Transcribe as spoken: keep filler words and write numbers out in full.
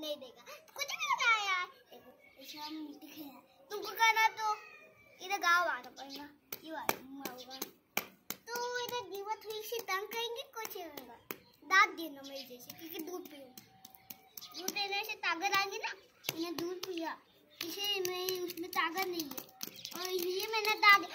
नहीं देगा, कुछ भी लगा यार। तुमको करना तो इधर गाँव आना पड़ेगा, ये होगा तो इधर दीवा थोड़ी सी तंग करेंगे, कुछ होगा दांत देना मेरे जैसे, क्योंकि दूध पियो, दूध देने से ताकत आएगी ना। मैंने दूध पिया इसे मैं उसमें ताकत नहीं है, और ये मैंने दाग